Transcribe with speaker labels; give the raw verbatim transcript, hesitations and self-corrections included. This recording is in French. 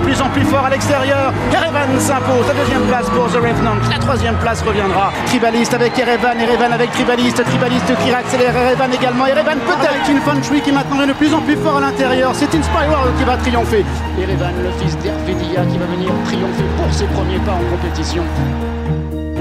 Speaker 1: plus en plus fort à l'extérieur. Erevan s'impose. La deuxième place pour The Revenant. La troisième place reviendra. Tribaliste avec Erevan, Erevan avec Tribaliste, Tribaliste qui accélère, Erevan également. Erevan peut-être Infantry qui maintenant est de plus en plus fort à l'intérieur. C'est Inspiral qui va triompher. Erevan, le fils d'Hervédia qui va venir triompher pour ses premiers pas en compétition.